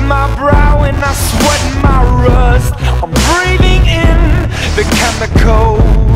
my brow and I sweat my rust. I'm breathing in the chemicals.